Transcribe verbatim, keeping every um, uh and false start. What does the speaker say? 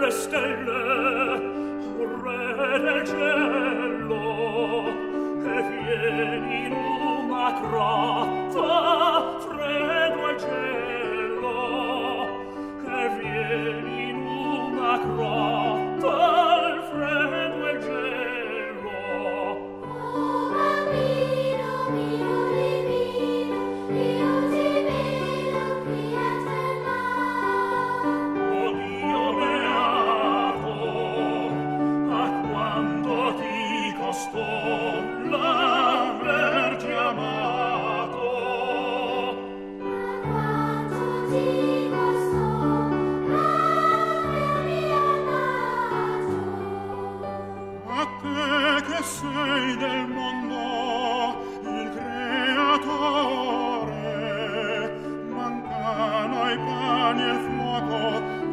le stelle, re del cielo, e vieni in una crota, freddo e cielo, e vieni in una crota, il freddo e cielo. Oh bambino mio divino, io ti vedo qui a te là. Oh Dio beato, a quanto ti costò l'averti amato. A quanto ti costò l'avermi amato. A te che sei del mondo il creatore, mancano i pani e il fuoco